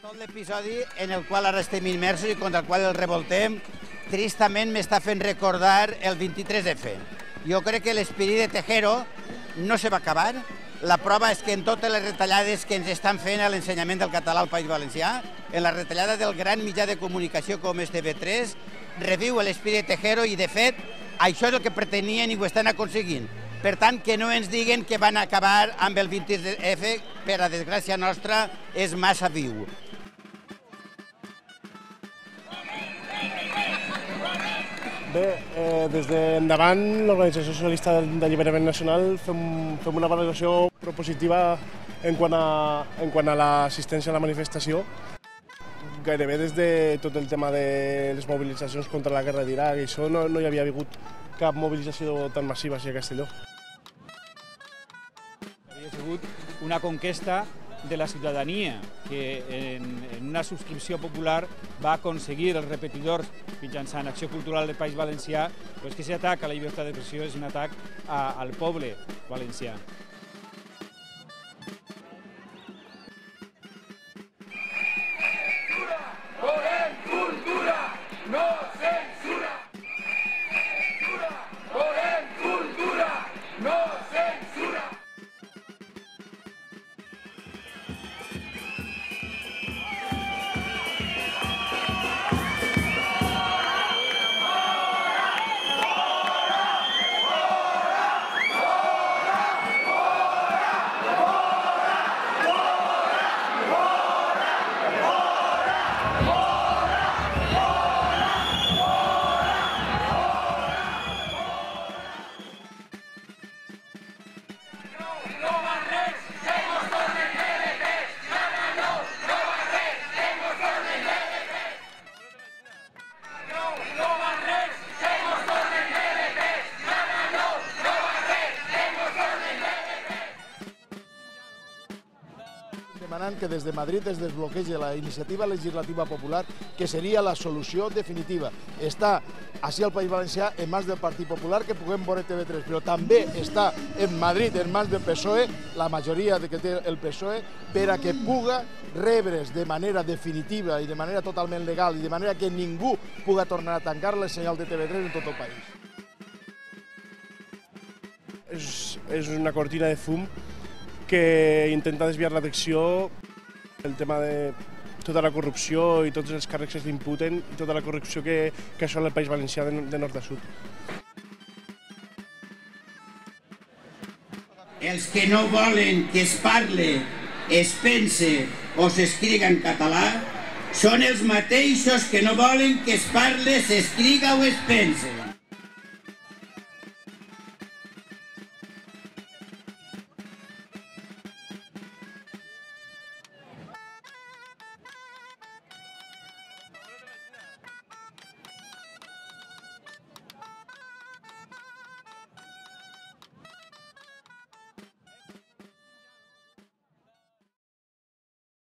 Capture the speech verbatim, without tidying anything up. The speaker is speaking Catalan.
Tot l'episodi en el qual ara estem immersos i contra el qual el revoltem, tristament m'està fent recordar el vint-i-tres efe. Jo crec que l'esperit de Tejero no se va acabar. La prova és que en totes les retallades que ens estan fent a l'ensenyament del català al País Valencià, en la retallada del gran mitjà de comunicació com és T V tres, reviu l'esperit de Tejero i, de fet, això és el que pretenien i ho estan aconseguint. Per tant, que no ens diguen que van acabar amb el vint-i-tres efe, per a desgràcia nostra, és massa viu. Bé, eh, des d'endavant, l'Organització Socialista d'Alliberament Nacional fem, fem una valoració propositiva en quant a, en quant a l'assistència a la manifestació. Gairebé des de tot el tema de les mobilitzacions contra la guerra d'Iraq i això no, no hi havia hagut cap mobilització tan massiva així a Castelló. Havia sigut una conquesta de la ciutadania que en, en una subscripció popular va aconseguir els repetidors mitjançant Acció Cultural del País Valencià, però és que aquest atac a la llibertat d'expressió és un atac a, al poble valencià. Volem cultura, no censura! Volem cultura, no censura! Demanant que des de Madrid es desbloquegi la iniciativa legislativa popular, que seria la solució definitiva. Està així al País Valencià en mans del Partit Popular, que puguem veure T V tres, però també està en Madrid en mans del P S O E, la majoria que té el P S O E, per a que puga rebre's de manera definitiva i de manera totalment legal i de manera que ningú puga tornar a tancar el senyal de T V tres en tot el país. És, és una cortina de fum que intenta desviar l'atenció del tema de tota la corrupció i tots els càrrecs que s'imputen i tota la corrupció que, que assola el País Valencià de, de nord a sud. Els que no volen que es parle, es pense o s'escriga en català són els mateixos que no volen que es parle, s'escriga o es pense.